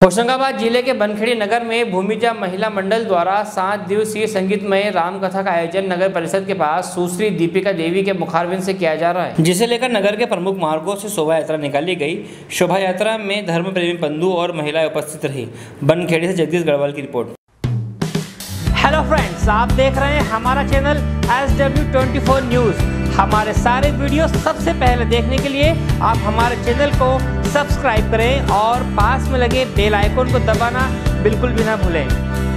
होशंगाबाद जिले के बनखेड़ी नगर में भूमिजा महिला मंडल द्वारा 7 दिवसीय संगीतमय रामकथा का आयोजन नगर परिषद के पास सुश्री दीपिका देवी के मुखारबिंद से किया जा रहा है, जिसे लेकर नगर के प्रमुख मार्गों से शोभा यात्रा निकाली गई। शोभा यात्रा में धर्म प्रेमी बंधु और महिलाएं उपस्थित रही। बनखेड़ी से जगदीश गढ़वाल की रिपोर्ट। हेलो फ्रेंड्स, आप देख रहे हैं हमारा चैनल SW24 न्यूज़। हमारे सारे वीडियो सबसे पहले देखने के लिए आप हमारे चैनल को सब्सक्राइब करें और पास में लगे बेल आइकन को दबाना बिल्कुल भी ना भूलें।